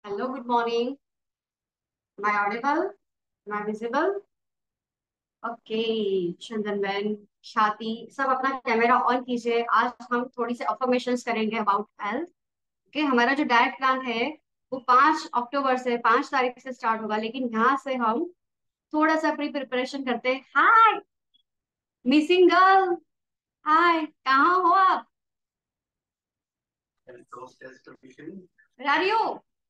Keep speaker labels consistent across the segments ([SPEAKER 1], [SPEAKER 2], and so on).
[SPEAKER 1] Hello, good morning. Am I audible? Am I visible? Okay, Chandan बहन, ख्याति, सब अपना camera on कीजिए। आज हम थोड़ी सी अफर्मेशंस करेंगे अबाउट हेल्थ। ओके, हमारा जो डाइट प्लान है वो 5 अक्टूबर से 5 तारीख से स्टार्ट होगा, लेकिन यहाँ से हम थोड़ा सा प्री प्रिपरेशन करते हैं। हाय मिसिंग गर्ल, हाय, कहाँ हो आप? रही हो?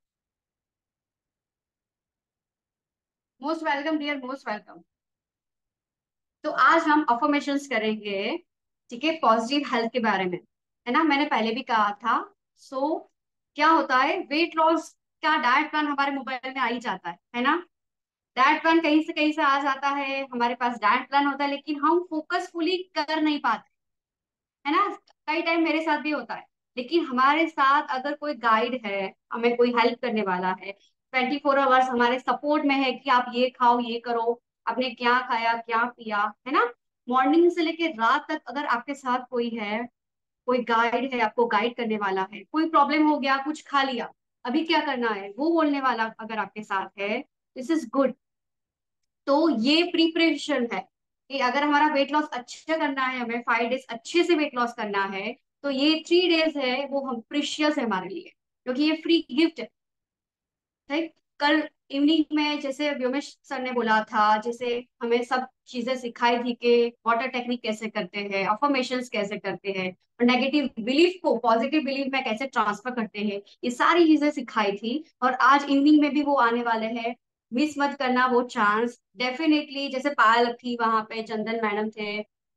[SPEAKER 1] Most welcome dear, most welcome. तो आज हम अफर्मेशंस करेंगे, ठीक है, पॉजिटिव हेल्थ के बारे में। है ना, मैंने पहले भी कहा था। सो क्या होता है, वेट लॉस का डाइट प्लान हमारे मोबाइल में आ ही जाता है ना। डाइट प्लान कहीं से आ जाता है, हमारे पास डाइट प्लान होता है, लेकिन हम फोकसफुली कर नहीं पाते, है ना। कई टाइम मेरे साथ भी होता है। लेकिन हमारे साथ अगर कोई गाइड है, हमें कोई हेल्प करने वाला है, 24 आवर्स हमारे सपोर्ट में है कि आप ये खाओ, ये करो, आपने क्या खाया, क्या पिया, है ना। मॉर्निंग से लेके रात तक अगर आपके साथ कोई है, कोई गाइड है, आपको गाइड करने वाला है, कोई प्रॉब्लम हो गया, कुछ खा लिया, अभी क्या करना है वो बोलने वाला अगर आपके साथ है, दिस इज गुड। तो ये प्रिपरेशन है कि अगर हमारा वेट लॉस अच्छे करना है, हमें 5 डेज अच्छे से वेट लॉस करना है, तो ये 3 डेज है वो हम प्रीशियस है हमारे लिए, क्योंकि ये फ्री गिफ्ट है। कल इवनिंग में जैसे व्योमेश सर ने बोला था, जैसे हमें सब चीजें सिखाई थी कि वाटर टेक्निक कैसे करते हैं, अफर्मेशंस कैसे करते हैं, और नेगेटिव बिलीफ को पॉजिटिव बिलीफ में कैसे ट्रांसफर करते हैं, ये सारी चीजें सिखाई थी। और आज इवनिंग में भी वो आने वाले हैं। मिस मत करना वो चांस, डेफिनेटली। जैसे पायल थी वहां पे, चंदन मैडम थे,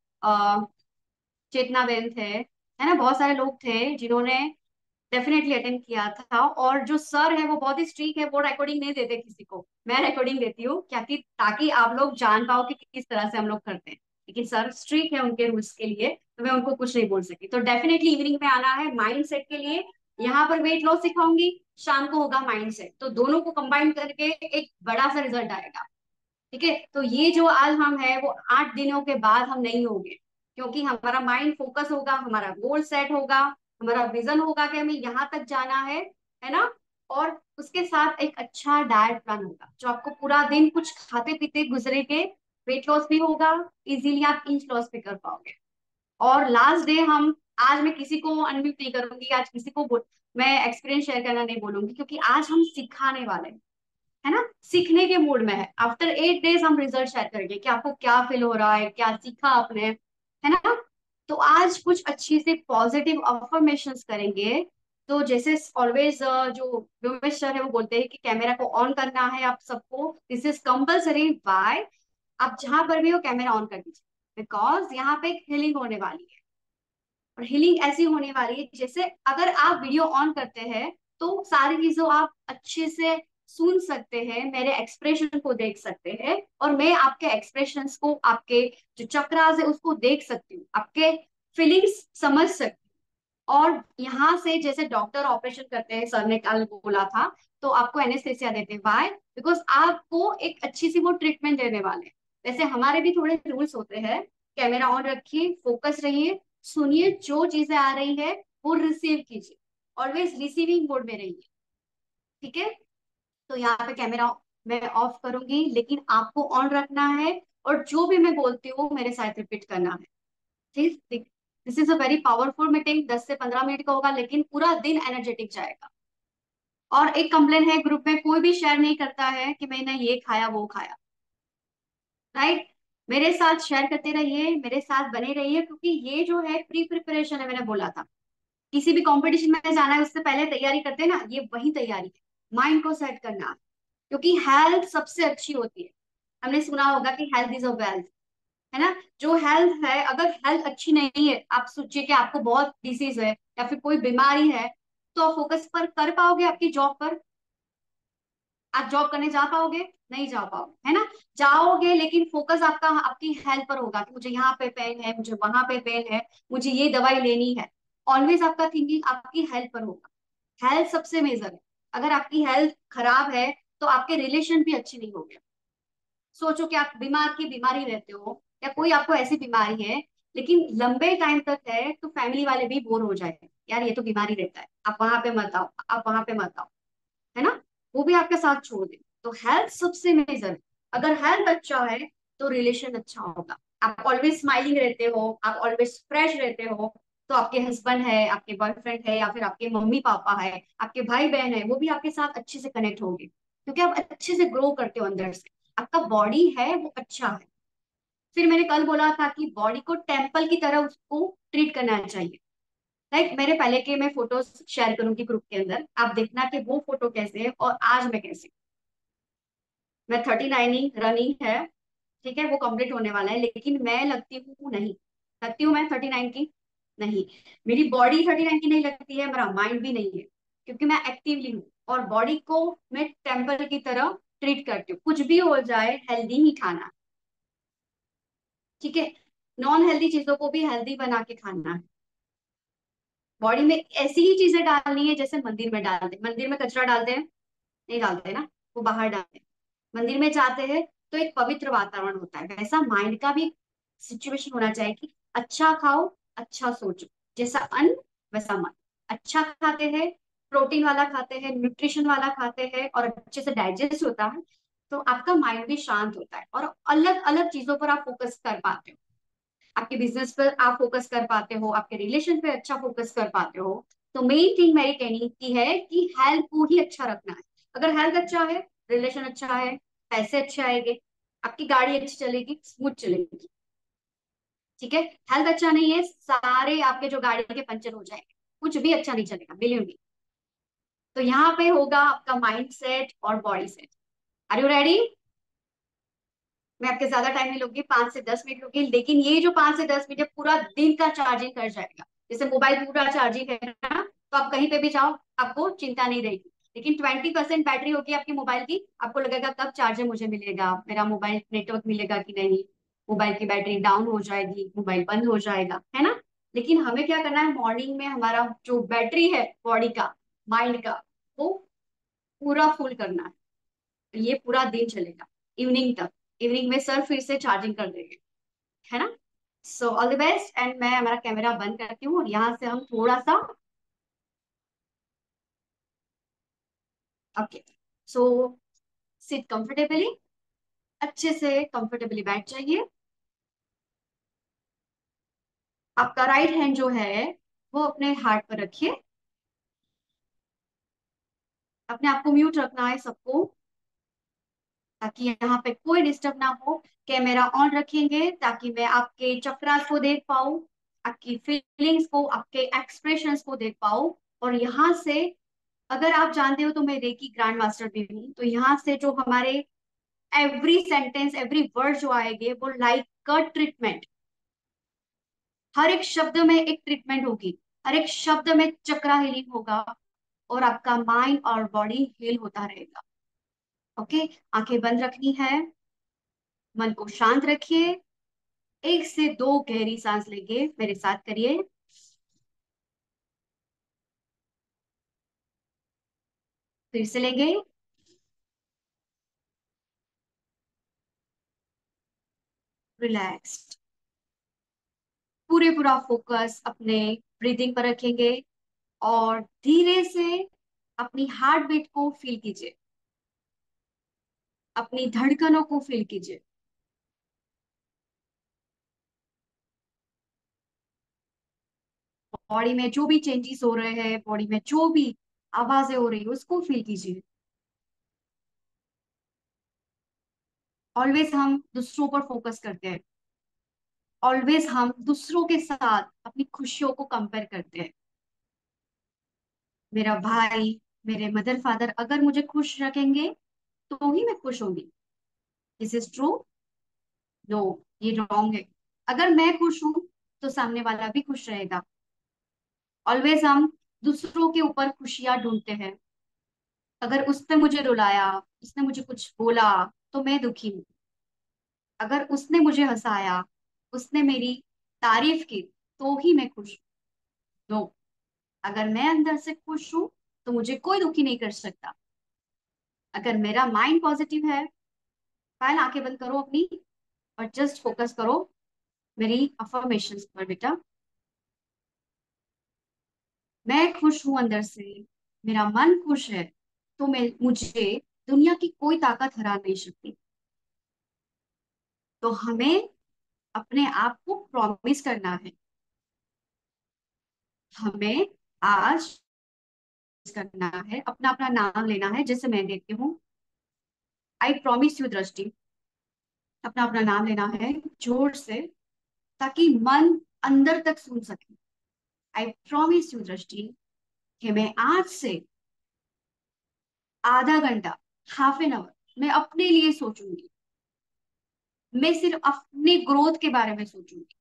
[SPEAKER 1] चेतना बेन थे, है ना, बहुत सारे लोग थे जिन्होंने डेफिनेटली अटेंड किया था। और जो सर है वो बहुत ही स्ट्रिक्ट है, वो रिकॉर्डिंग नहीं देते किसी को, मैं रिकॉर्डिंग देती हूँ, क्या कि ताकि आप लोग जान पाओ कि किस तरह से हम लोग करते हैं। लेकिन सर स्ट्रिक्ट है उनके रूल्स के लिए, तो मैं उनको कुछ नहीं बोल सकी। तो डेफिनेटली इवनिंग में आना है माइंड सेट के लिए। यहाँ पर वेट लॉस सिखाऊंगी, शाम को होगा माइंड सेट, तो दोनों को कंबाइन करके एक बड़ा सा रिजल्ट आएगा। ठीक है, तो ये जो आज हम है वो 8 दिनों के बाद हम नहीं होंगे, क्योंकि हमारा माइंड फोकस होगा, हमारा गोल सेट होगा, हमारा विजन होगा कि हमें यहाँ तक जाना है ना। और उसके साथ एक अच्छा डाइट प्लान होगा जो आपको पूरा दिन कुछ खाते पीते गुजरे के वेट लॉस भी होगा, इजीली आप इंच लॉस भी कर पाओगे। और लास्ट डे हम, आज मैं किसी को अनम्यूट नहीं करूंगी, आज किसी को मैं एक्सपीरियंस शेयर करना नहीं बोलूंगी, क्योंकि आज हम सिखाने वाले हैं, है ना, सीखने के मूड में है। आफ्टर 8 डेज हम रिजल्ट शेयर करेंगे कि आपको क्या फील हो रहा है, क्या सीखा आपने, है ना। तो आज कुछ अच्छी से पॉजिटिव अफर्मेशंस करेंगे। तो जैसे ऑलवेज जो व्योमेश सर है वो बोलते हैं कि कैमरा को ऑन करना है आप सबको, दिस इज कंपल्सरी। बाय, आप जहां पर भी हो कैमरा ऑन कर दीजिए, बिकॉज यहाँ पे एक हीलिंग होने वाली है। और हीलिंग ऐसी होने वाली है, जैसे अगर आप वीडियो ऑन करते हैं तो सारी चीजों आप अच्छे से सुन सकते हैं, मेरे एक्सप्रेशन को देख सकते हैं, और मैं आपके एक्सप्रेशंस को, आपके जो चक्रास है उसको देख सकती हूँ, आपके फीलिंग्स समझ सकती हूँ। और यहाँ से जैसे डॉक्टर ऑपरेशन करते हैं, सर ने कल बोला था, तो आपको एनेस्थेसिया देते हैं। वाई? बिकॉज आपको एक अच्छी सी वो ट्रीटमेंट देने वाले हैं। वैसे हमारे भी थोड़े रूल्स होते हैं। कैमरा ऑन रखिए, फोकस रहिए, सुनिए, जो चीजें आ रही है वो रिसीव कीजिए, ऑलवेज रिसीविंग मोड में रहिए। ठीक है, तो यहाँ पे कैमरा मैं ऑफ करूंगी, लेकिन आपको ऑन रखना है, और जो भी मैं बोलती हूँ मेरे साथ रिपीट करना है। ठीक, this is a very powerful meeting, 10 से 15 मिनट का होगा, लेकिन पूरा दिन एनर्जेटिक जाएगा। और एक कंप्लेन है, ग्रुप में कोई भी शेयर नहीं करता है कि मैंने ये खाया वो खाया, राइट। मेरे साथ शेयर करते रहिए, मेरे साथ बने रहिए, क्योंकि ये जो है प्री प्रिपरेशन है, मैंने बोला था किसी भी कंपटीशन में जाना है उससे पहले तैयारी करते हैं ना, ये वही तैयारी है, माइंड को सेट करना, क्योंकि हेल्थ सबसे अच्छी होती है। हमने सुना होगा कि हेल्थ इज अ वेल्थ, है ना। जो हेल्थ है, अगर हेल्थ अच्छी नहीं है, आप सोचिए कि आपको बहुत डिसीज है या फिर कोई बीमारी है, तो आप फोकस पर कर पाओगे आपकी जॉब पर? आप जॉब करने जा पाओगे? नहीं जा पाओगे, है ना। जाओगे, लेकिन फोकस आपका आपकी हेल्थ पर होगा कि मुझे यहाँ पे पेन है, मुझे वहां पे पेन है, मुझे ये दवाई लेनी है। ऑलवेज आपका थिंकिंग आपकी हेल्थ पर होगा। हेल्थ सबसे मेजर है। अगर आपकी हेल्थ खराब है तो आपके रिलेशन भी अच्छे नहीं होंगे। सोचो कि आप बीमार की बीमारी रहते हो, या कोई आपको ऐसी बीमारी है, लेकिन लंबे टाइम तक है, तो फैमिली वाले भी बोर हो जाएंगे, यार ये तो बीमारी रहता है, आप वहां पे मत आओ, आप वहां पे मत आओ, है ना। वो भी आपके साथ छोड़ दे। तो हेल्थ सबसे मेजर है। अगर हेल्थ अच्छा है तो रिलेशन अच्छा होगा। आप ऑलवेज स्माइलिंग रहते हो, आप ऑलवेज फ्रेश रहते हो, तो आपके हस्बैंड है, आपके बॉयफ्रेंड है, या फिर आपके मम्मी पापा है, आपके भाई बहन है, वो भी आपके साथ अच्छे से कनेक्ट होंगे, क्योंकि आप अच्छे से ग्रो करते हो अंदर से। आपका बॉडी है वो अच्छा है। फिर मैंने कल बोला था कि बॉडी को टेम्पल की तरह उसको ट्रीट करना चाहिए। लाइक मेरे पहले के मैं फोटोज शेयर करूंगी ग्रुप के अंदर, आप देखना कि वो फोटो कैसे है और आज मैं कैसे। मैं 39 रनिंग है, ठीक है, वो कंप्लीट होने वाला है, लेकिन मैं लगती हूँ नहीं। लगती हूँ मैं 39 की? नहीं। मेरी बॉडी 39 की नहीं लगती है, मेरा माइंड भी नहीं है, क्योंकि मैं एक्टिवली हूँ। और बॉडी को मैं टेम्पल की तरह ट्रीट करती हूँ, कुछ भी हो जाए हेल्दी ही खाना, ठीक है। नॉन हेल्दी चीजों को भी हेल्दी बना के खाना है। बॉडी में ऐसी ही चीजें डालनी है जैसे मंदिर में डालते हैं। मंदिर में कचरा डालते हैं? नहीं डालते ना, वो बाहर डालते हैं। मंदिर में जाते हैं तो एक पवित्र वातावरण होता है, वैसा माइंड का भी सिचुएशन होना चाहिए कि अच्छा खाओ, अच्छा सोचो। जैसा अन्न वैसा मन। अच्छा खाते हैं, प्रोटीन वाला खाते हैं, न्यूट्रिशन वाला खाते हैं, और अच्छे से डाइजेस्ट होता है, तो आपका माइंड भी शांत होता है और अलग अलग चीजों पर आप फोकस कर पाते हो। आपके बिजनेस पर आप फोकस कर पाते हो, आपके रिलेशन पे अच्छा फोकस कर पाते हो। तो मेन थिंग मेरी कहने की है कि हेल्थ को ही अच्छा रखना है। अगर हेल्थ अच्छा है, रिलेशन अच्छा है, पैसे अच्छे आएंगे, आपकी गाड़ी अच्छी चलेगी, स्मूथ चलेगी, ठीक है। हेल्थ अच्छा नहीं है, सारे आपके जो गाड़ी के पंचर हो जाएंगे, कुछ भी अच्छा नहीं चलेगा, बिलीव मी। तो यहाँ पे होगा आपका माइंड सेट और body set. Are you ready? मैं आपके ज्यादा टाइम नहीं लूंगी, 5 से 10 मिनट लूंगी, लेकिन ये जो 5 से 10 मिनट है, पूरा दिन का चार्जिंग कर जाएगा। जैसे मोबाइल पूरा चार्जिंग है ना, तो आप कहीं पे भी जाओ, आपको चिंता नहीं रहेगी। लेकिन 20% बैटरी होगी आपकी मोबाइल की, आपको लगेगा कब चार्जर मुझे मिलेगा, मेरा मोबाइल नेटवर्क मिलेगा कि नहीं, मोबाइल की बैटरी डाउन हो जाएगी, मोबाइल बंद हो जाएगा, है ना। लेकिन हमें क्या करना है, मॉर्निंग में हमारा जो बैटरी है बॉडी का, माइंड का, वो पूरा फुल करना है। तो ये पूरा दिन चलेगा, इवनिंग तक। इवनिंग में सर फिर से चार्जिंग कर देंगे, है ना। So all the best, and मैं हमारा कैमरा बंद करती हूँ और यहाँ से हम थोड़ा सा, ओके, सो सिट कंफर्टेबली, अच्छे से कंफर्टेबली बैठ जाइए। आपका राइट हैंड जो है वो अपने हार्ट पर रखिए। अपने आप को म्यूट रखना है सबको, ताकि यहाँ पे कोई डिस्टर्ब ना हो। कैमरा ऑन रखेंगे ताकि मैं आपके चक्रास को देख पाऊँ, आपकी फीलिंग्स को, आपके एक्सप्रेशंस को देख पाऊँ। और यहाँ से, अगर आप जानते हो तो मैं रेकी ग्रैंड मास्टर भी हूँ, तो यहाँ से जो हमारे एवरी सेंटेंस, एवरी वर्ड जो आएंगे वो लाइक का ट्रीटमेंट। हर एक शब्द में एक ट्रीटमेंट होगी, हर एक शब्द में चक्रा हीलिंग होगा, और आपका माइंड और बॉडी हील होता रहेगा। ओके, आंखें बंद रखनी है, मन को शांत रखिए। 1 से 2 गहरी सांस लेंगे, मेरे साथ करिए। फिर से लेंगे, रिलैक्स्ड। पूरे पूरा फोकस अपने ब्रीदिंग पर रखेंगे, और धीरे से अपनी हार्ट बीट को फील कीजिए, अपनी धड़कनों को फील कीजिए। बॉडी में जो भी चेंजेस हो रहे हैं, बॉडी में जो भी आवाजें हो रही है, उसको फील कीजिए। ऑलवेज हम दूसरों पर फोकस करते हैं, ऑलवेज हम दूसरों के साथ अपनी खुशियों को कंपेयर करते हैं। मेरा भाई, मेरे मदर फादर अगर मुझे खुश रखेंगे तो ही मैं खुश होंगी। This is true? नो, ये रॉन्ग है। अगर मैं खुश हूं तो सामने वाला भी खुश रहेगा। ऑलवेज हम दूसरों के ऊपर खुशियां ढूंढते हैं। अगर उसने मुझे रुलाया, उसने मुझे कुछ बोला, तो मैं दुखी हूँ। अगर उसने मुझे हंसाया, उसने मेरी तारीफ की, तो ही मैं खुश हूँ। नो, अगर मैं अंदर से खुश हूं तो मुझे कोई दुखी नहीं कर सकता। अगर मेरा माइंड पॉजिटिव है, पहले आंखें बंद करो अपनी, और जस्ट फोकस करो मेरी अफर्मेशंस पर बेटा। मैं खुश हूं अंदर से, मेरा मन खुश है, तो मैं मुझे दुनिया की कोई ताकत हरा नहीं सकती। तो हमें अपने आप को प्रॉमिस करना है। हमें आज करना है, अपना अपना नाम लेना है, जैसे मैं देती हूँ। आई प्रॉमिस यू दृष्टि। अपना अपना नाम लेना है जोर से, ताकि मन अंदर तक सुन सके। आई प्रॉमिस यू दृष्टि कि मैं आज से आधा घंटा, हाफ एन आवर मैं अपने लिए सोचूंगी। मैं सिर्फ अपने ग्रोथ के बारे में सोचूंगी।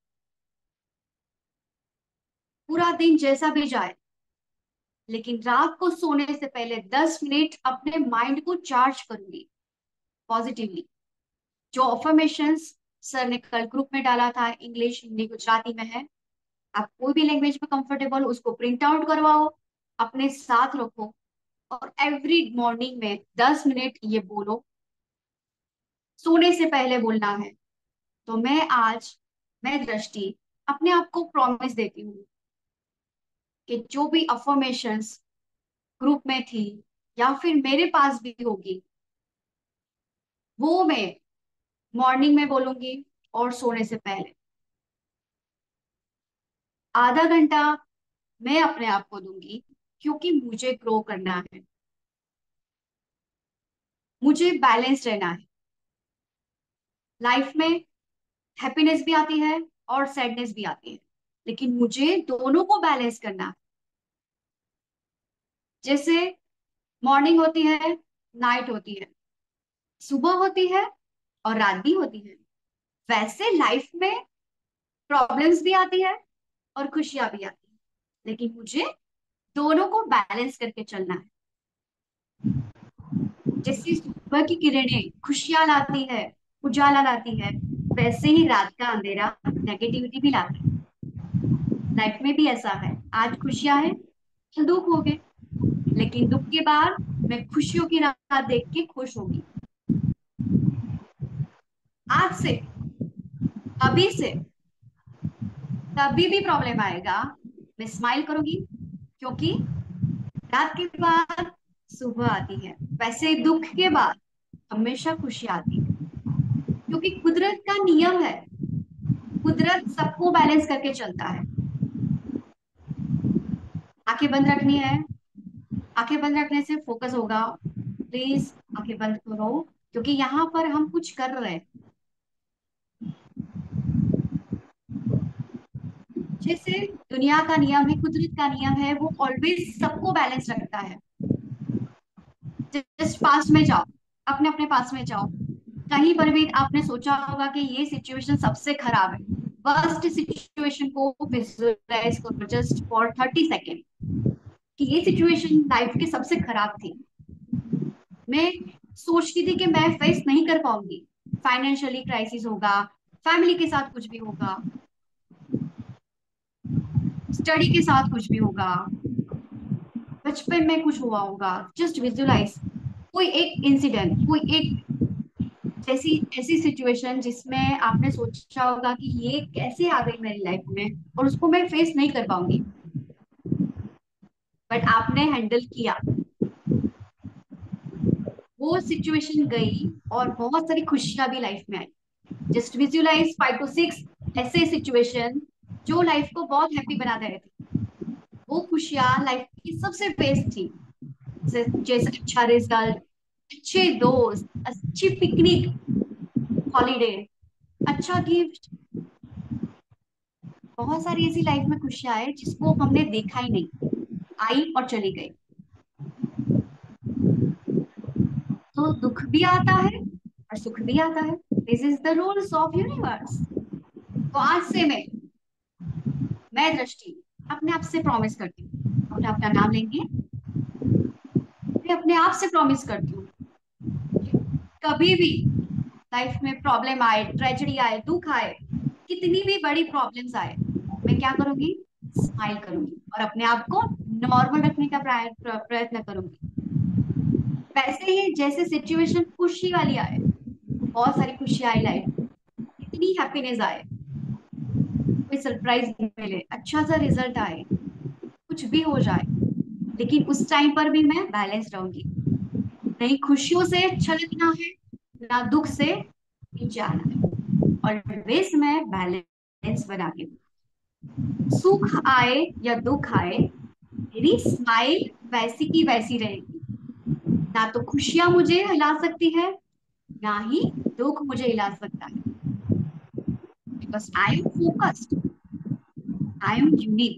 [SPEAKER 1] पूरा दिन जैसा भी जाए, लेकिन रात को सोने से पहले 10 मिनट अपने माइंड को चार्ज करूंगी पॉजिटिवली। जो अफर्मेशंस सर ने कल ग्रुप में डाला था, इंग्लिश, हिंदी, गुजराती में है। आप कोई भी लैंग्वेज में कंफर्टेबल हो, उसको प्रिंट आउट करवाओ, अपने साथ रखो, और एवरी मॉर्निंग में 10 मिनट ये बोलो। सोने से पहले बोलना है। तो मैं दृष्टि अपने आप को प्रॉमिस देती हूँ कि जो भी अफर्मेशंस ग्रुप में थी या फिर मेरे पास भी होगी, वो मैं मॉर्निंग में बोलूंगी और सोने से पहले। आधा घंटा मैं अपने आप को दूंगी, क्योंकि मुझे ग्रो करना है, मुझे बैलेंस रहना है। लाइफ में हैप्पीनेस भी आती है और सैडनेस भी आती है, लेकिन मुझे दोनों को बैलेंस करना है। जैसे मॉर्निंग होती है, नाइट होती है, सुबह होती है और रात भी होती है, वैसे लाइफ में प्रॉब्लम्स भी आती है और खुशियां भी आती है, लेकिन मुझे दोनों को बैलेंस करके चलना है। जैसे सुबह की किरणें खुशियां लाती है, उजाला लाती है, वैसे ही रात का अंधेरा नेगेटिविटी भी लाता है। लाइफ में भी ऐसा है, आज खुशियां है, कल दुख हो गए, लेकिन दुख के बाद मैं खुशियों की राह देख के खुश होगी। आज से, अभी से, कभी भी प्रॉब्लम आएगा, मैं स्माइल करूंगी, क्योंकि रात के बाद सुबह आती है, वैसे दुख के बाद हमेशा खुशी आती है, क्योंकि कुदरत का नियम है। कुदरत सबको बैलेंस करके चलता है। आंखें बंद रखनी है। आंखें बंद रखने से फोकस होगा। प्लीज आंखें बंद करो, क्योंकि यहाँ पर हम कुछ कर रहे हैं। जैसे दुनिया का नियम है, कुदरत का नियम है, वो ऑलवेज सबको बैलेंस रखता है। जस्ट पास्ट में जाओ, अपने अपने पास में जाओ। कहीं पर भी आपने सोचा होगा कि ये सिचुएशन सबसे खराब है, वर्स्ट सिचुएशन को विजुअलाइज करो जस्ट फॉर 30 सेकेंड, कि ये सिचुएशन लाइफ की सबसे खराब थी। मैं सोचती थी कि मैं फेस नहीं कर पाऊंगी, फाइनेंशियली क्राइसिस होगा, फैमिली के साथ कुछ भी होगा, स्टडी के साथ कुछ भी होगा, बचपन में कुछ हुआ होगा। जस्ट विजुअलाइज कोई एक इंसिडेंट, कोई एक ऐसी ऐसी सिचुएशन जिसमें आपने सोचा होगा कि ये कैसे आ गई मेरी लाइफ में और उसको मैं फेस नहीं कर पाऊंगी, बट आपने हैंडल किया। वो सिचुएशन गई और बहुत सारी खुशियां भी लाइफ में आई। जस्ट विजुअलाइज 5 to 6 ऐसे सिचुएशन जो लाइफ को बहुत हैप्पी बना दे रहे थे। वो खुशियां लाइफ की सबसे बेस्ट थी। जैसे अच्छा रिजल्ट, अच्छे दोस्त, अच्छी पिकनिक, हॉलीडे, अच्छा गिफ्ट, बहुत सारी ऐसी लाइफ में खुशियां आए जिसको हमने देखा ही नहीं, आई और चली गई। तो दुख भी आता है और सुख भी आता है। This is the rules of universe. तो आज से मैं दृष्टि अपने आप से प्रॉमिस करती हूँ, अपने अपना नाम लेंगे। मैं अपने आप से प्रॉमिस करती हूँ कि कभी भी लाइफ में प्रॉब्लम आए, ट्रेजेडी आए, दुख आए, कितनी भी बड़ी प्रॉब्लम्स आए, मैं क्या करूंगी? स्माइल करूंगी और अपने आप को नॉर्मल रखने का प्रयत्न करूंगी। वैसे ही जैसे सिचुएशन खुशी वाली आए, बहुत सारी खुशी आई लाइफ, इतनी हैप्पीनेस आए, कोई सरप्राइज मिले, अच्छा सा रिजल्ट आए, कुछ भी हो जाए, लेकिन उस टाइम पर भी मैं बैलेंस रहूंगी। नहीं खुशियों से छलकना है, ना दुख से जाना है। ऑलवेज मैं बैलेंस बना के, सुख आए या दुख आए, मेरी स्माइल वैसी की वैसी रहेगी। ना तो खुशियां मुझे हिला सकती है, ना ही दुख मुझे हिला सकता है। Because I am focused, I am unique.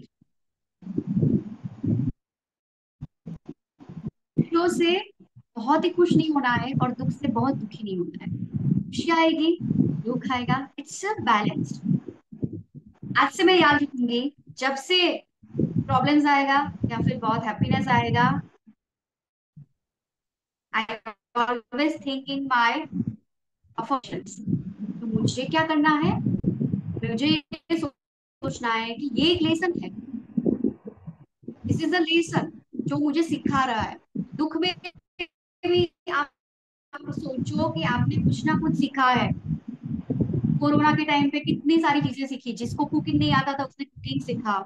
[SPEAKER 1] खुशियों से बहुत ही खुश नहीं होना है और दुख से बहुत दुखी नहीं होना है। खुशी आएगी, दुख आएगा, इट्स अ बैलेंस। आज से मैं याद रखूंगी, जब से प्रॉब्लम्स आएगा या फिर बहुत हैप्पीनेस आएगा, I always think in my affirmations. तो मुझे क्या करना है, मुझे ये सोचना है कि ये एक लेसन है, दिस इज अ लेसन जो मुझे सिखा रहा है। दुख में भी आप सोचो कि आपने कुछ ना कुछ सीखा है। कोरोना के टाइम पे कितनी सारी चीजें सीखी, जिसको कुकिंग नहीं आता था उसने कुकिंग सीखा,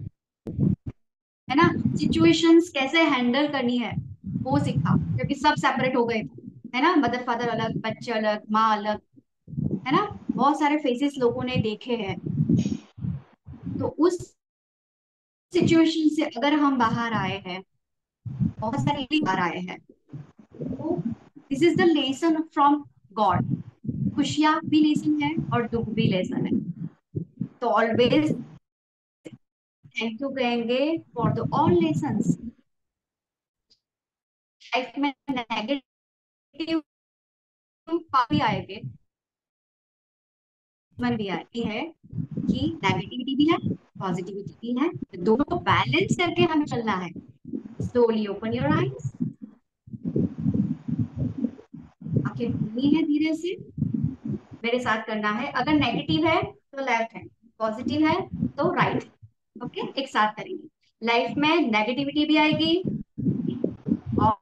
[SPEAKER 1] है ना। सिचुएशंस कैसे हैंडल करनी है वो सीखा, क्योंकि सब सेपरेट हो गए थे, है ना। मदर फादर अलग, बच्चे अलग, माँ अलग, है ना। बहुत सारे फेसेस लोगों ने देखे हैं। तो उस सिचुएशन से अगर हम बाहर आए हैं, बहुत सारे बाहर आए हैं, तो this is the lesson from God. खुशियां भी लेसन है और दुख भी लेसन है। तो ऑलवेज थैंक यू कहेंगे for the all lessons. Life में नेगेटिव भी आएंगे, मन भी आती है कि नेगेटिविटी भी है, पॉजिटिविटी भी है, तो दोनों को बैलेंस करके हमें चलना है। स्लोली ओपन योर आईज, आंखें खुलनी है धीरे से, मेरे साथ करना है। अगर नेगेटिव है तो लेफ्ट हैंड, पॉजिटिव है तो राइट। ओके, एक साथ करेंगे। लाइफ में नेगेटिविटी भी आएगी और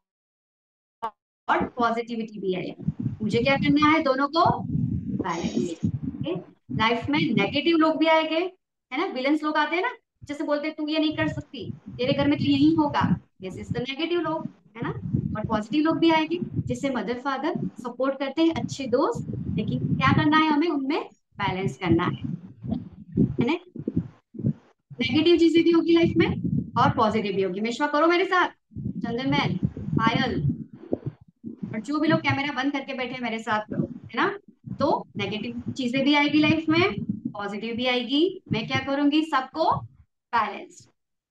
[SPEAKER 1] पॉजिटिविटी भी आएगी, मुझे क्या करना है, दोनों को बैलेंस। ओके, लाइफ में नेगेटिव लोग भी आएंगे, है ना। विलन्स लोग आते हैं ना, जैसे बोलते हैं तू ये नहीं कर सकती, तेरे घर में तो यही होगा, दिस इज द नेगेटिव लोग, है ना। और पॉजिटिव लोग भी आएंगे, जिससे मदर फादर सपोर्ट करते हैं, अच्छे दोस्त। लेकिन क्या करना है, हमें उनमें बैलेंस करना है ना। नेगेटिव चीजें भी होगी लाइफ में और पॉजिटिव भी होगी। विश्वा करो मेरे साथ, चंदन मैन, पायल, और जो भी लोग कैमरा बंद करके बैठे हैं मेरे साथ करो, है ना। तो नेगेटिव चीजें भी आएगी लाइफ में, पॉजिटिव भी आएगी। मैं क्या करूंगी, सबको बैलेंस।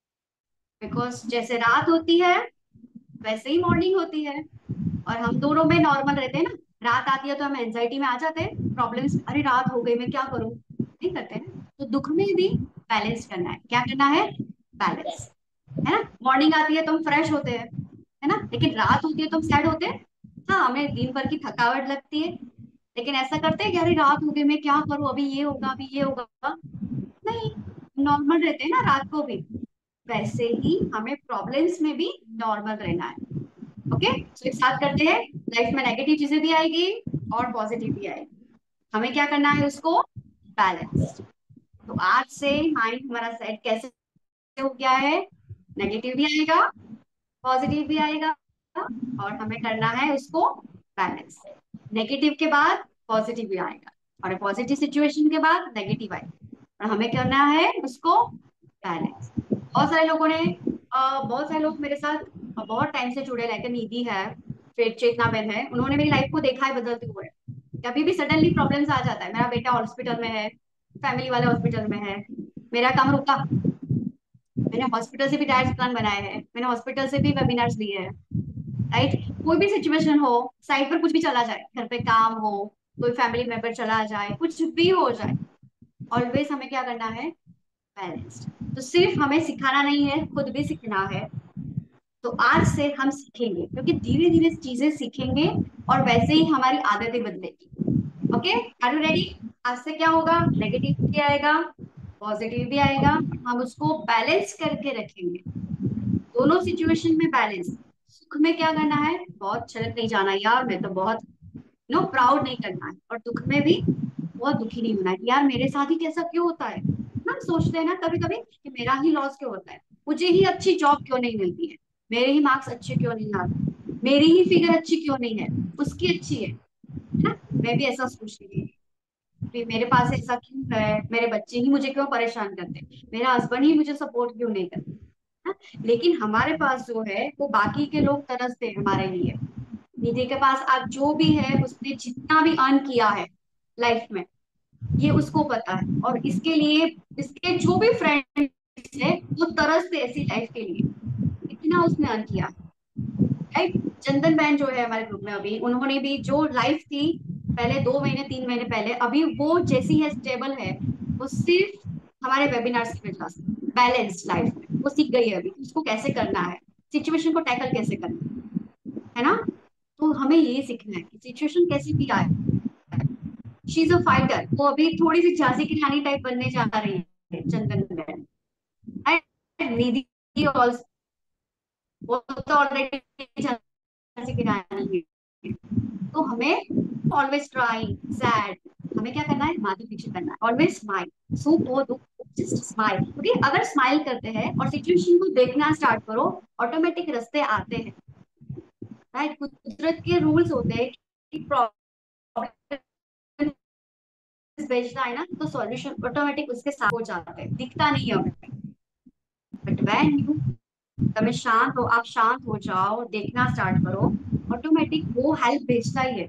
[SPEAKER 1] बिकॉज जैसे रात होती है वैसे ही मॉर्निंग होती है, और हम दोनों में नॉर्मल रहते हैं ना। रात आती है तो हम एंजाइटी में आ जाते हैं, प्रॉब्लम्स, अरे रात हो गई मैं क्या करूं, नहीं करते हैं। तो दुख में भी बैलेंस करना है, क्या करना है, बैलेंस, है ना। मॉर्निंग आती है तो हम फ्रेश होते हैं, है ना, लेकिन रात होती है तो हम सैड होते हैं। हाँ, हमें दिन भर की थकावट लगती है, लेकिन ऐसा करते हैं कि अरे रात हो गई मैं क्या करूं, अभी ये होगा, अभी ये होगा। नहीं, नॉर्मल रहते हैं ना रात को भी। वैसे ही हमें प्रॉब्लम्स में भी नॉर्मल रहना है। ओके, तो एक साथ करते हैं। लाइफ में नेगेटिव चीजें भी आएगी और पॉजिटिव भी आएगी, हमें क्या करना है, उसको बैलेंस। तो आज से माइंड हमारा सेट कैसे हो गया है, नेगेटिव भी आएगा, पॉजिटिव भी आएगा, और हमें करना है उसको बैलेंस। नेगेटिव के बाद पॉजिटिव भी आएगा, और पॉजिटिव सिचुएशन के बाद नेगेटिव आएगा, और हमें करना है उसको बैलेंस। बहुत सारे लोगों ने बहुत सारे लोग मेरे साथ बहुत टाइम से जुड़े, लाइक निधि है, फिर चेतना बहन है, उन्होंने मेरी लाइफ को देखा है बदलते हुए। कभी भी सडनली प्रॉब्लम्स आ जाता है, मेरा बेटा हॉस्पिटल में है, फैमिली वाले हॉस्पिटल में है, मेरा काम रुका, मैंने हॉस्पिटल से भी डायरेक्ट प्लान बनाए हैं, मैंने हॉस्पिटल से भी वेबिनार्स लिए हैं, राइट। कोई भी सिचुएशन हो, साइड पर कुछ भी चला जाए, घर पे काम हो, कोई फैमिली मेंबर चला जाए, कुछ भी हो जाए, ऑलवेज हमें क्या करना है, बैलेंस्ड। तो सिर्फ हमें सिखाना नहीं है, खुद भी सीखना है। तो आज से हम सीखेंगे, क्योंकि धीरे धीरे चीजें सीखेंगे और वैसे ही हमारी आदतें बदलेगी। Okay, are you ready. आज से क्या होगा, नेगेटिव भी आएगा, पॉजिटिव भी आएगा, हम उसको बैलेंस करके रखेंगे, दोनों सिचुएशन में बैलेंस। सुख में क्या करना है, बहुत छलक नहीं जाना यार, मैं तो बहुत नो प्राउड नहीं करना है, और दुख में भी बहुत दुखी नहीं होना है यार, मेरे साथ ही कैसा क्यों होता है ना। हम सोचते हैं ना कभी कभी कि मेरा ही लॉस क्यों होता है, मुझे ही अच्छी जॉब क्यों नहीं मिलती है, मेरे ही मार्क्स अच्छे क्यों नहीं आते, मेरी ही फिगर अच्छी क्यों नहीं है, उसकी अच्छी है ना। मैं भी ऐसा सोचती थी कि मेरे पास ऐसा क्यों है, मेरे बच्चे ही मुझे क्यों परेशान करते, मेरा हस्बैंड ही मुझे सपोर्ट क्यों नहीं करता, ना? लेकिन हमारे पास जो है वो बाकी के लोग तरसते हैं हमारे लिए। निधि के पास आज जो भी है, उसने जितना भी अर्न किया है लाइफ में, ये उसको पता है, और इसके लिए इसके जो भी फ्रेंड्स है वो तरसते ऐसी लाइफ के लिए। इतना उसने अर्न किया, राइट। चंदन बहन जो है हमारे ग्रुप में अभी, उन्होंने भी जो लाइफ थी पहले 2 महीने 3 महीने पहले, अभी वो जैसी है स्टेबल है, वो सिर्फ हमारे वेबिनार्स की वजह से। बैलेंस लाइफ में वो सीख गई है अभी कि उसको कैसे करना है, सिचुएशन को टैकल कैसे करना है ना। तो हमें ये सीखना है कि सिचुएशन कैसी भी आए, शी इज अ फाइटर। वो अभी थोड़ी सी झांसी की रानी टाइप बनने जा रही है चंदन बहन, एंड निधि ऑल्सो, वो तो ऑलरेडी झांसी की रानी है। तो हमें ऑलवेज ट्राई सैड, हमें क्या करना है, माधुरी दीक्षित करना है, ऑलवेज स्माइल। सुख हो दुख हो, जस्ट स्माइल, क्योंकि अगर स्माइल करते हैं और सिचुएशन को देखना स्टार्ट करो, ऑटोमेटिक रास्ते आते हैं, राइट। कुदरत के रूल्स होते हैं कि प्रॉब्लम भेजना है ना, तो सॉल्यूशन ऑटोमेटिक उसके साथ हो जाते हैं, दिखता नहीं है हमें। बट वैन यू, તમે શાંત हो, आप शांत हो जाओ, देखना स्टार्ट करो, ऑटोमेटिक वो हेल्प भेजता ही है।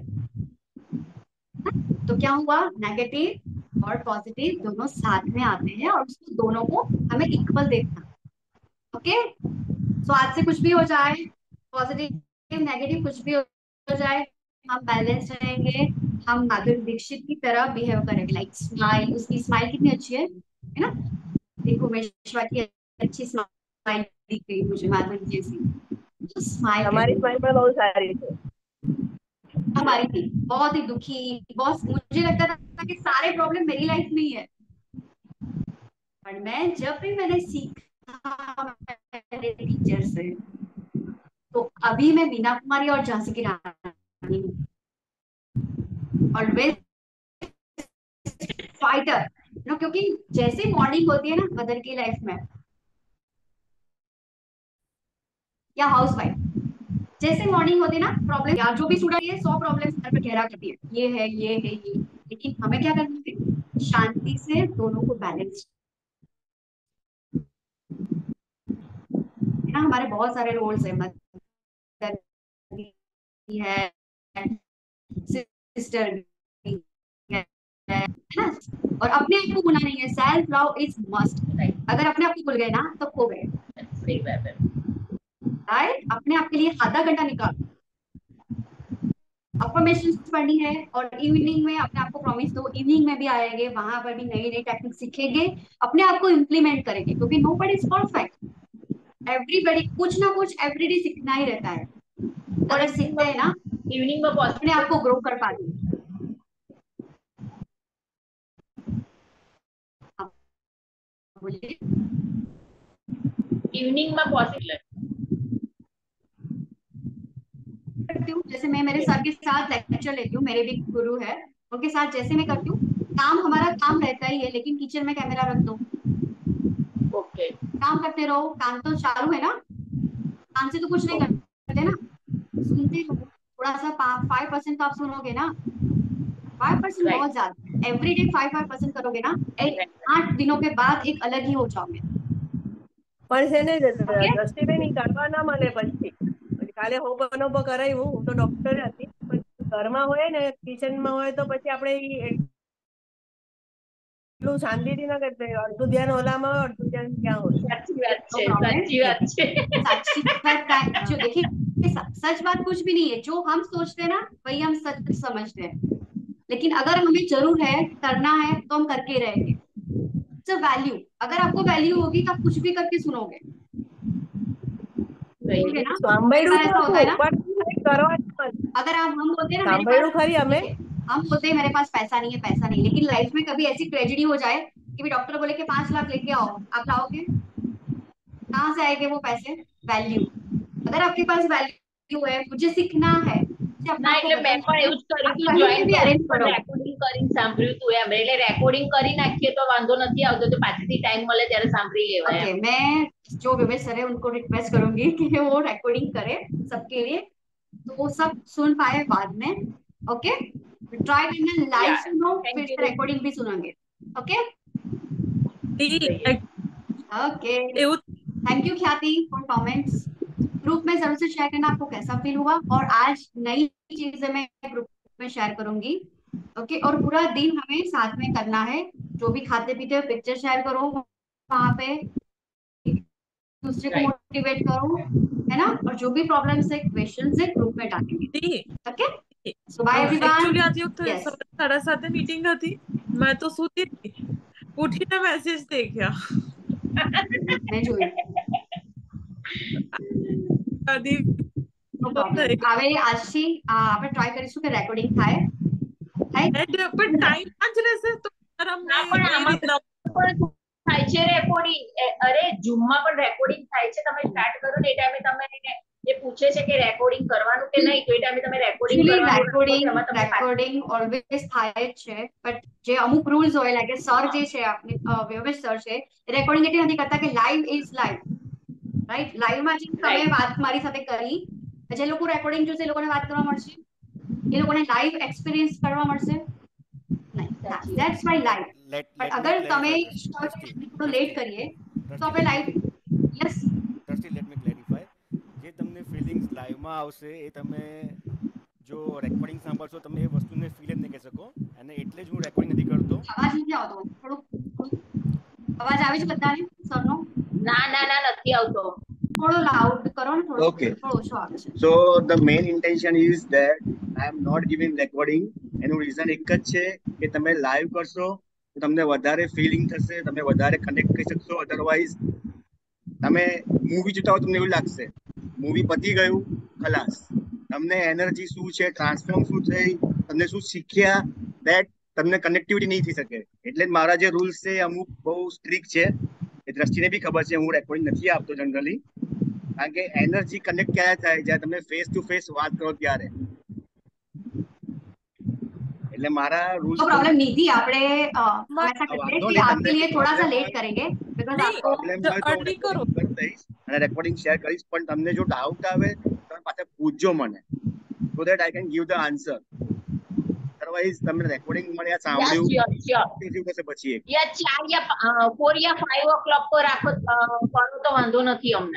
[SPEAKER 1] तो क्या हुआ, नेगेटिव और पॉजिटिव दोनों साथ में आते हैं, और उसको दोनों को हमें इक्वल देखना। ओके, सो आज से कुछ भी हो जाए, पॉजिटिव नेगेटिव कुछ भी हो जाए, हम बैलेंस रहेंगे। हम माधुरी दीक्षित की तरह बिहेव करेंगे, लाइक स्माइल, उसकी स्माइल कितनी अच्छी है ना। देखो मेश्वा की अच्छी स्माइल दिख गई मुझे, माधुरी जैसी, तो स्माइल
[SPEAKER 2] તમારી
[SPEAKER 1] करेंगे।
[SPEAKER 2] સ્માઈલ પણ બહુ સારી છે.
[SPEAKER 1] हमारी थी बहुत ही दुखी, बहुत मुझे लगता था कि सारे प्रॉब्लम मेरी लाइफ में ही है। पर मैं जब भी मैंने सीखा मेरे टीचर से, तो अभी मैं मीना कुमारी और झांसी की रानी हूँ, ऑलवेज फाइटर, नो। क्योंकि जैसे मॉर्निंग होती है ना मदर की लाइफ में, या हाउस वाइफ, जैसे मॉर्निंग होती है ना, प्रॉब्लम या जो भी स्टूडेंट है 100 प्रॉब्लम सर पे घेरा करती है, ये है ये है ये, लेकिन हमें क्या करना है, शांति से दोनों को बैलेंस, है ना। हमारे बहुत सारे रोल्स है, मदर भी है, सिस्टर भी है ना। और अपने आप को भूलना नहीं है, self love is must.
[SPEAKER 2] Right.
[SPEAKER 1] अगर अपने आप को भूल गए ना तो खो गए,
[SPEAKER 2] सही बात है.
[SPEAKER 1] राइट। अपने आप के लिए आधा घंटा निकालो, अफर्मेशन पढ़नी है, और इवनिंग में अपने आप को प्रॉमिस दो, इवनिंग में भी आएंगे, वहां पर भी नई नई टेक्निक सीखेंगे, अपने आप को इम्प्लीमेंट करेंगे, क्योंकि nobody is perfect, everybody कुछ ना कुछ एवरीडे सीखना ही रहता है।
[SPEAKER 2] और
[SPEAKER 1] अगर सीखते हैं ना,
[SPEAKER 2] इवनिंग में
[SPEAKER 1] अपने आप
[SPEAKER 2] पॉसिबल
[SPEAKER 1] को ग्रो कर पाते हैं। आप बोलिए।
[SPEAKER 2] इवनिंग में पॉसिबल
[SPEAKER 1] करती हूँ, जैसे मैं मेरे सर के साथ लेक्चर लेती हूँ, मेरे भी गुरु है, उनके साथ जैसे मैं करती हूँ, काम हमारा काम रहता ही है, लेकिन किचन में कैमरा रख दो,
[SPEAKER 2] ओके.
[SPEAKER 1] काम करते रहो, काम तो चालू है ना, काम से तो कुछ नहीं करते ना, सुनते रहो, थोड़ा सा 5% तो आप सुनोगे ना, 5%
[SPEAKER 2] राइट.
[SPEAKER 1] बहुत ज्यादा, एवरी डे 5% करोगे ना, 8 दिनों के बाद एक अलग ही हो जाओगे।
[SPEAKER 2] પણ છે ને
[SPEAKER 1] ओके,
[SPEAKER 2] દ્રષ્ટિબેન ઈ કરવા ના મળે પછી. પછી કાલે હોબો કરાવ્યું, હું તો ડોક્ટર હતી પણ ઘરમાં હોય ને કિચનમાં હોય તો પછી આપણે એટલું શાંતિથી ના કરતા હોય. અડધું ધ્યાન ઓલામાં હોય અડધું ધ્યાન ત્યાં હોય.
[SPEAKER 1] साची बात नो प्रॉब्लम, साची बात जो देखिए, सच बात कुछ भी नहीं है, जो हम सोचते हैं ना वही हम सच समझते हैं, लेकिन अगर हमें जरूर है करना है तो हम करके रहेंगे। इट्स वैल्यू, अगर आपको वैल्यू होगी तो आप कुछ भी करके सुनोगे, सुनोगे ना। कई
[SPEAKER 2] સાંભળ્યું
[SPEAKER 1] बार
[SPEAKER 2] તો
[SPEAKER 1] ऐसा होता
[SPEAKER 2] હતું
[SPEAKER 1] है ना,
[SPEAKER 2] પણ કરવા જ નથી.
[SPEAKER 1] अगर आप हम बोलते हैं ना मेरे पास,
[SPEAKER 2] સાંભળ્યું खरी અમે.
[SPEAKER 1] देखिए, हम बोलते हैं मेरे पास पैसा नहीं है, पैसा नहीं, लेकिन लाइफ में कभी ऐसी ट्रेजेडी हो जाए कि भी डॉक्टर बोले कि 5 लाख लेके आओ, आप लाओगे, कहाँ से आएंगे वो पैसे। वैल्यू, अगर आपके पास वैल्यू है, मुझे सीखना है, मुझे अपने
[SPEAKER 2] ના
[SPEAKER 1] आप को
[SPEAKER 2] એટલે મેં
[SPEAKER 1] बदलना
[SPEAKER 2] પણ
[SPEAKER 1] है,
[SPEAKER 2] એવું જ કર્યું
[SPEAKER 1] आप
[SPEAKER 2] હતું,
[SPEAKER 1] कहीं
[SPEAKER 2] જોઈન
[SPEAKER 1] पे भी
[SPEAKER 2] કર્યું
[SPEAKER 1] अरेंज
[SPEAKER 2] હતું પણ
[SPEAKER 1] करोगे।
[SPEAKER 2] રેકોર્ડિંગ કરીને સાંભળ્યું હતું એમ, એટલે રેકોર્ડિંગ કરી નાખીએ તો વાંધો નથી આવતો, તો પાછળથી ટાઈમ મળે ત્યારે સાંભળી લેવાય
[SPEAKER 1] ओके,
[SPEAKER 2] એમ.
[SPEAKER 1] मैं जो विवेक सर है उनको रिक्वेस्ट करूंगी कि वो रिकॉर्डिंग करें सबके लिए, तो वो सब सुन पाए बाद में। ओके, ट्राई करना लाइव
[SPEAKER 3] यार
[SPEAKER 1] सुनो, फिर
[SPEAKER 3] थैंक
[SPEAKER 1] से
[SPEAKER 3] यू
[SPEAKER 1] रिकॉर्डिंग भी सुनोगे। ओके। ओके,
[SPEAKER 4] એવું
[SPEAKER 1] thank you Khyati for comments. Group में जरूर से शेयर करना आपको कैसा फील हुआ, और आज नई चीजें मैं ग्रुप में शेयर करूंगी। ओके, और पूरा दिन हमें साथ में करना है। जो भी खाते पीते हो पिक्चर शेयर करो वहां पे, दूसरे को
[SPEAKER 3] राइट।
[SPEAKER 1] मोटिवेट करो, है ना। और जो भी प्रॉब्लम्स है क्वेश्चंस है ग्रुप में डालेंगे।
[SPEAKER 4] દી
[SPEAKER 1] okay, so bye everyone.
[SPEAKER 4] Actually આજે એવું થયું
[SPEAKER 1] यस,
[SPEAKER 4] સવારે 7:30 મીટિંગ હતી मैं तो सूती थी उठीने મેસેજ દેખ્યા
[SPEAKER 1] मैं જોયું,
[SPEAKER 4] આદિ
[SPEAKER 1] નો પ્રોબ્લેમ। હવે આજથી આપણે ટ્રાય કરીશું કે રેકોર્ડિંગ થાય થાય
[SPEAKER 4] પણ ટાઈમ જ રહેશે તો
[SPEAKER 3] ના
[SPEAKER 4] અમને
[SPEAKER 3] પણ
[SPEAKER 4] એ
[SPEAKER 3] આમાં
[SPEAKER 4] રીતના
[SPEAKER 3] પણ થાય છે રેકોર્ડિંગ, અરે ઝૂમમાં પણ રેકોર્ડિંગ થાય છે, તમે સ્ટાર્ટ કરો ને એ ટાઈમે તમે એ પૂછે છે કે રેકોર્ડિંગ કરવાનું કે નહીં, તો એ ટાઈમે તમે રેકોર્ડિંગ
[SPEAKER 1] એકચ્યુઅલી
[SPEAKER 3] કરવાનું રાખો છો, એમાં તમને
[SPEAKER 1] રેકોર્ડિંગ ઓલવેઝ થાય જ છે, બટ જે અમુક રૂલ્સ હોય, લાઈક સર જે છે આપણે વ્યોમેશ સર છે, રેકોર્ડિંગ એટલે નથી કરતા કે લાઈવ ઇઝ લાઈવ, રાઈટ। લાઈવમાં જે તમે
[SPEAKER 3] રાઈટ
[SPEAKER 1] વાત મારી સાથે કરી, જે લોકો રેકોર્ડિંગ જોશે એ લોકોને વાત કરવા મળશે, એ લોકોને લાઈવ એક્સપિરિયન્સ કરવા મળશે નહીં,
[SPEAKER 3] સાચી વાત
[SPEAKER 1] that's my live.
[SPEAKER 5] let
[SPEAKER 1] but
[SPEAKER 5] let me
[SPEAKER 1] અગર તમે
[SPEAKER 5] clarify this. Drishti,
[SPEAKER 1] થોડો લેટ
[SPEAKER 5] Drishti,
[SPEAKER 1] કરીએ તો
[SPEAKER 5] Drishti,
[SPEAKER 1] આપણે live, yes
[SPEAKER 5] Drishti, let me clarify. જે તમને ફિલિંગ્સ લાઈવમાં આવશે એ તમે જો રેકોર્ડિંગ સાંભળશો તમે એ વસ્તુને ફીલ જ નહીં કરી શકો, અને એટલે જ હું રેકોર્ડિંગ નથી કરતો.
[SPEAKER 1] અવાજ નથી આવતો, થોડું અવાજ આવે છે બધાને સરનો?
[SPEAKER 3] ના ના ના નથી આવતો।
[SPEAKER 1] થોડો લાઉડ કરો ને, થોડો
[SPEAKER 6] Okay.
[SPEAKER 1] થોડો ઓછો આવે છે।
[SPEAKER 6] So the main intention is that I am not giving recording. એનું રીઝન એક જ છે કે તમે લાઈવ કરશો તો તમને વધારે ફીલિંગ થશે, તમે વધારે કનેક્ટ કરી શકશો. અધરવાઇઝ તમે મૂવી જોતા હો તમને એવું લાગશે મૂવી પતી ગયું ખલાસ, તમને એનર્જી શું છે, ટ્રાન્સફોર્મ શું થઈ, તમને શું શીખ્યા, દેટ તમને કનેક્ટિવિટી નહીં થઈ શકે। એટલે જ મારા જે રૂલ્સ છે એ અમુક બહુ સ્ટ્રિક્ટ છે, એ દ્રષ્ટિને બી ખબર છે, હું રેકોર્ડિંગ નથી આપતો જનરલી, કારણ કે એનર્જી કનેક્ટ ક્યારે થાય જ્યારે તમે ફેસ ટુ ફેસ વાત કરો ત્યારે। એટલે મારા રૂલ્સ
[SPEAKER 1] तो प्रॉब्लम नहीं थी, આપણે हम ऐसा करते हैं
[SPEAKER 6] વાંધો
[SPEAKER 1] कि
[SPEAKER 6] નહીં,
[SPEAKER 1] आपके
[SPEAKER 6] તમને
[SPEAKER 1] लिए
[SPEAKER 6] કોઈ
[SPEAKER 1] थोड़ा सा
[SPEAKER 6] પ્રોબ્લેમ
[SPEAKER 1] लेट
[SPEAKER 6] હોય
[SPEAKER 1] करेंगे, बिकॉज
[SPEAKER 4] નહીં
[SPEAKER 1] आपको
[SPEAKER 6] પ્રોબ્લેમ હોય તો હું
[SPEAKER 4] અર્લી કરો
[SPEAKER 6] રેકોર્ડિંગ કરી દઈશ અને રેકોર્ડિંગ શેર કરીશ, પણ તમને જો ડાઉટ આવે તમે પાછા પૂછજો મને, so that I can give the answer. Otherwise તમે રેકોર્ડિંગ મને આ
[SPEAKER 3] યસ
[SPEAKER 6] સાંભળ્યું
[SPEAKER 3] શ્યોર શ્યોર
[SPEAKER 6] કન્ફ્યુઝ થશે પછી એક
[SPEAKER 3] યા 4 યા 4 યા 5 o'clock પર રાખો, કરો તો વાંધો નથી અમને।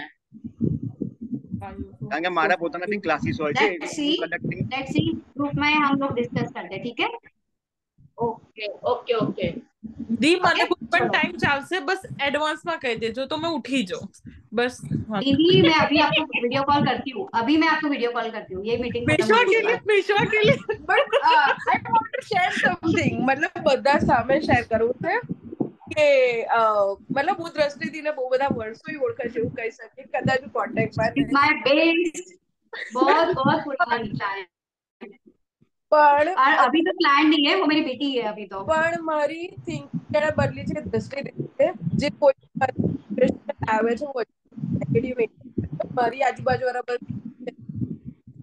[SPEAKER 6] કારણ કે મારા પોતાના બી ક્લાસીસ હોય છે,
[SPEAKER 1] लेट्स सी,
[SPEAKER 6] હું કનેક્ટિંગ
[SPEAKER 1] लेट्स सी ग्रुप में हम लोग डिस्कस करते हैं, ठीक है?
[SPEAKER 3] ઓકે ઓકે ઓકે
[SPEAKER 4] દી મને
[SPEAKER 1] ओके,
[SPEAKER 4] કોઈ પણ
[SPEAKER 1] चलो
[SPEAKER 4] ટાઈમ ચાલશે બસ એડવાન્સમાં કહી દેજો તો मैं उठी जाऊं बस हाँ।
[SPEAKER 1] दीदी, मैं अभी आपको वीडियो कॉल करती हूँ, अभी मैं आपको वीडियो कॉल करती हूँ, ये मीटिंग खत्म
[SPEAKER 4] विश्वा
[SPEAKER 1] होने
[SPEAKER 4] के
[SPEAKER 1] के
[SPEAKER 4] लिए
[SPEAKER 1] बाद।
[SPEAKER 4] विश्वा के लिए
[SPEAKER 7] but I want to share something, मतलब બધા સામે શેર કરવું છે કે मतलब હું દ્રષ્ટિથી બહુ બધા વર્ષોથી ઓળખે છે એવું કહી શકીએ, કદાચ કોન્ટેક્ટમાં
[SPEAKER 1] इट्स माय बेस, बहुत बहुत पुरानी क्लाइंट,
[SPEAKER 7] પણ
[SPEAKER 1] और अभी तो क्लाइंट नहीं है, वो मेरी बेटी है अभी तो।
[SPEAKER 7] પણ મારી થિંકિંગ એને બદલી છે દ્રષ્ટિ રીતે, જે કોઈ આવે છે નેગેટિવ મારી આજુબાજુ વાળા